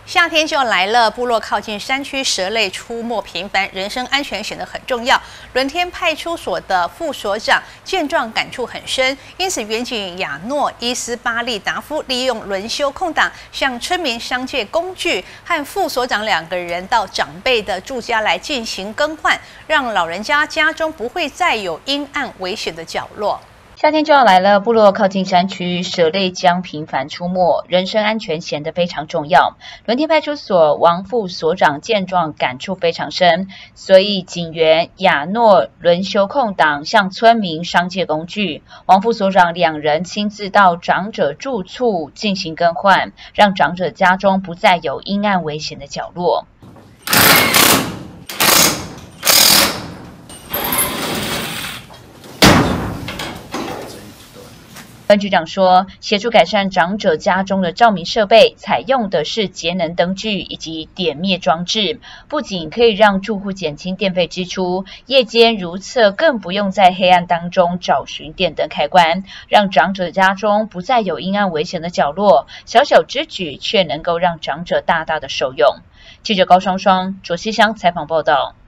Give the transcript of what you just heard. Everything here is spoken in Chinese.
夏天就要来了，部落靠近山区，蛇类出没频繁，人身安全显得很重要。伦天派出所的副所长见状感触很深，因此员警亚诺伊斯巴利达夫利用轮休空档，向村民商借工具，和副所长2个人到长辈的住家来进行更换，让老人家家中不会再有阴暗危险的角落。 夏天就要来了，部落靠近山区，蛇类将频繁出没，人身安全显得非常重要。伦天派出所王副所长见状感触非常深，所以警员亚诺轮休空档向村民商借工具。王副所长2人亲自到长者住处进行更换，让长者家中不再有阴暗危险的角落。 分局长说，协助改善长者家中的照明设备，采用的是节能灯具以及点灭装置，不仅可以让住户减轻电费支出，夜间如厕更不用在黑暗当中找寻电灯开关，让长者家中不再有阴暗危险的角落。小小之举，却能够让长者大大的受用。记者高双双、卓西乡采访报道。